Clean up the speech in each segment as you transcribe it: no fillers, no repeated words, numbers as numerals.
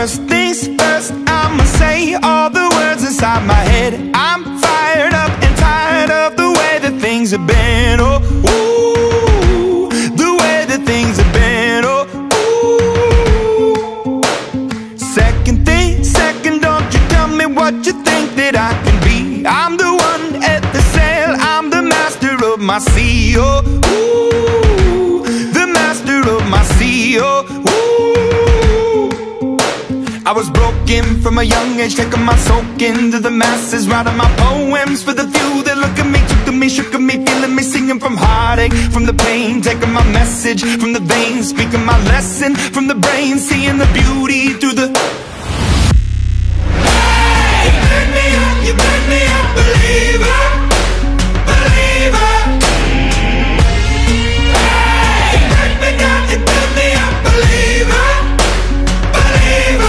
First things first, I'ma say all the words inside my head. I'm fired up and tired of the way that things have been. Oh, ooh, the way that things have been. Oh, ooh. Second thing, second, don't you tell me what you think that I can be. I'm the one at the sail, I'm the master of my sea. Oh, ooh, the master of my sea. Oh, ooh. I was broken from a young age, taking my soak into the masses, writing my poems for the few that look at me, took to me, shook at me, feeling me, singing from heartache, from the pain, taking my message from the veins, speaking my lesson from the brain, seeing the beauty through the... Hey, you burn me up, you burn me up, believer, believer. Hey, you burn me down, you burn me up, believer, believer.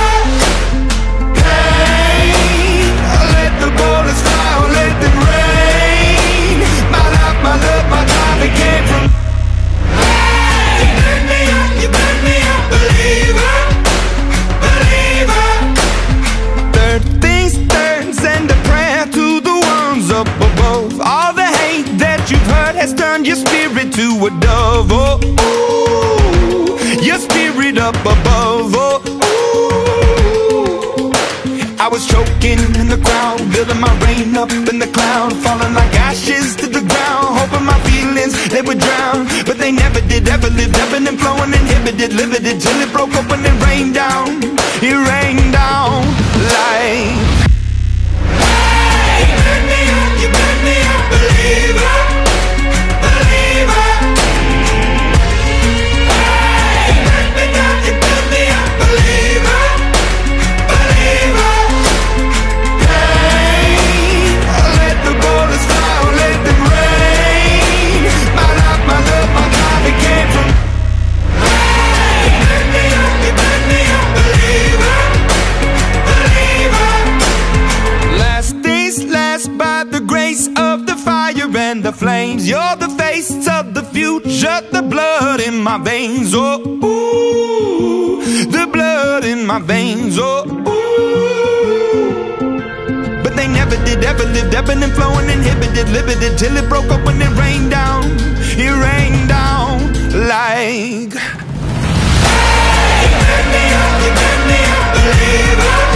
Turn your spirit to a dove, oh, ooh, your spirit up above, oh, ooh. I was choking in the crowd, building my rain up in the cloud, falling like ashes to the ground, hoping my feelings, they would drown, but they never did, ever lived, ebbing and flowing, inhibited, limited, till it broke open and rained down, it rained down like... Hey, you burn me up, you burn me up, believer. And the flames, you're the face of the future, the blood in my veins, oh, ooh, the blood in my veins, oh, ooh. But they never did, ever lived, ebbing and flowing, inhibited, limited, till it broke up when it rained down like... Hey, you burn me up, believer.